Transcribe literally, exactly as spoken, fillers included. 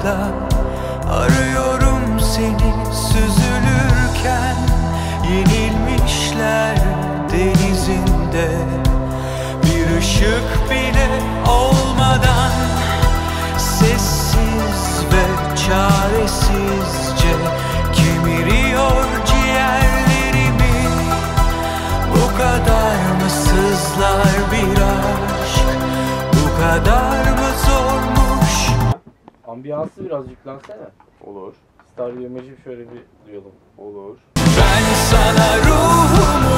anda arıyorum seni süzülürken, yenilmişler denizinde. Bir ışık bile olmadan sessiz ve çaresizce kemiriyor ciğerlerimi. Bu kadar mı sızlar bir aşk, bu kadar mı zormuş? Ambiyansı biraz yüklensene. Olur. Star Yemeci şöyle bir duyalım. Olur. Ben sana ruhumu